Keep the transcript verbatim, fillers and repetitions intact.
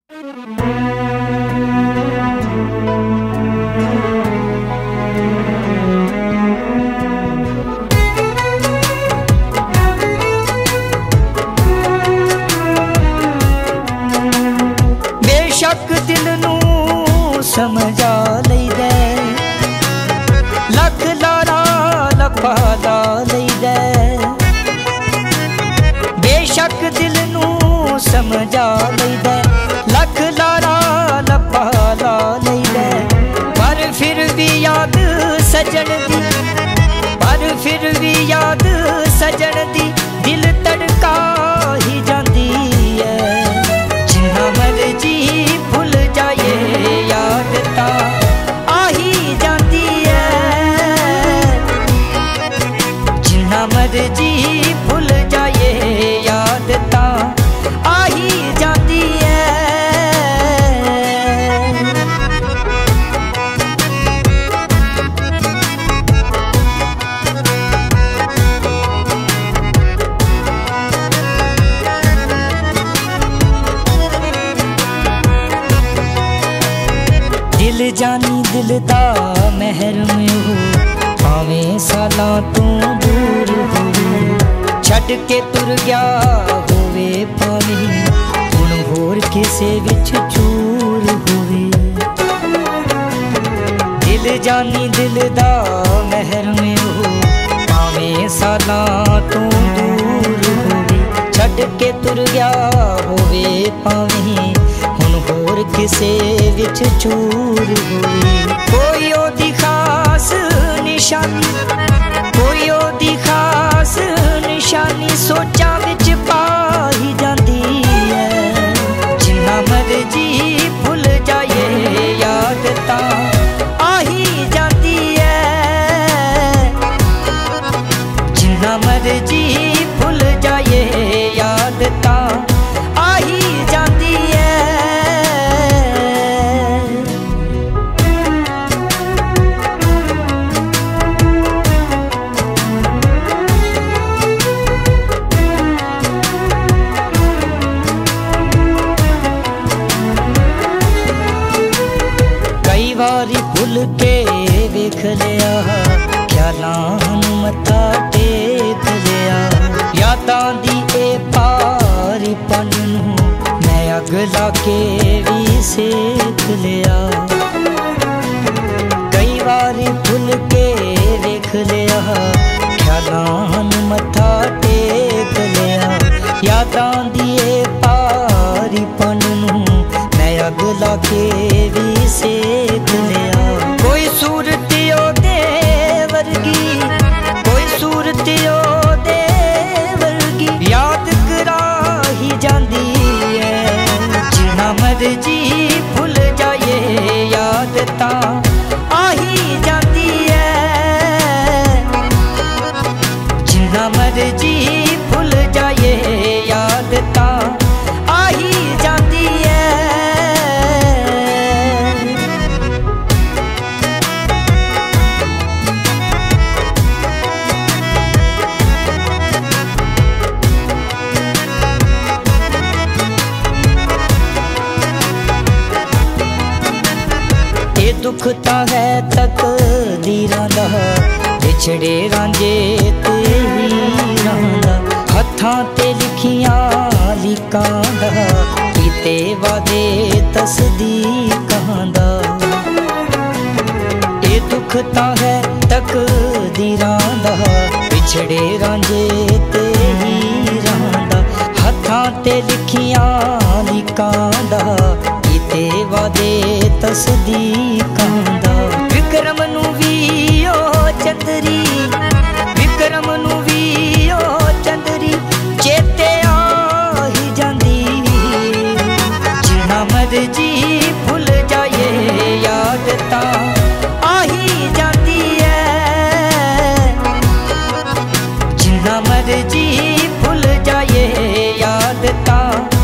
बेशक दिल नू समझा लईदा, लख लारा लफा ला लईदा। बेशक दिल नू समझा लईदा, लख लारा लफा ला लईदा। पर फिर भी याद सजन दी, पर फिर भी याद सजन दी दिल तड़का ही जांदी है। जिन्ना मर्जी भुल जाए याद ता आ ही जांदी है। जिन्ना मर्जी भुल जाए याद ता आ ही जांदी है। दिल जानी दिल दा महर में हो, भावें सालां तू दूर हो। छड़ के तुर गया होवे भावें हुण होर किसे विच चूर होवे। दिल जानी दिल दा महर में हो, भावें सालां तू दूर होवे। छड़ के तुर गया होवे भावें होर किसे विच चूर होई। कोई ओदी खास निशानी, कोई ओदी खास निशानी सोचा विच पा ही जांदी है। जिन्ना मर्जी भुल जाए याद ता आ ही जांदी है। जिन्ना मर्जी भुल जाए याद ता आ ही जांदी है। कई वारी भुल के वेख लिया, ख्यालां नू मत्था टेक लिया। यादां दी ए पारी पन नू मैं अग ला के भी सेक लिया। कई वारी भुल के वेख लिया, ख्यालां नू मत्था टेक लिया। यादां दी ए पारी पन नू मैं अग ला के भी सेक लिया। कोई सूरत ओदे वर्गी, कोई सूरत ओदे वर्गी याद करा ही जांदी है। जिन्ना मर्जी भुल जाए याद ता आ ही जांदी है। जिन्ना मर्जी भुल जाए याद ता आ ही जांदी है। ये दुख ता है तकदीरां दा, विछड़े रांझे ते हीरां दा। हत्थां ते लिखियां लिकां दा, कीते वादे तसदीकां दा। ये दुख ता है तकदीरां दा, विछड़े रांझे ते हीरां दा। हत्थां ते लिखियां लिकां दा, कीते वादे तसदीकां दा। विक्रम नू वी ओ चंदरी, विक्रम नू वी ओ चंदरी चेते आ ही जांदी। जिन्ना मर्जी भुल जाए याद ता आ ही जांदी है। जिन्ना मर्जी भुल जाए याद ता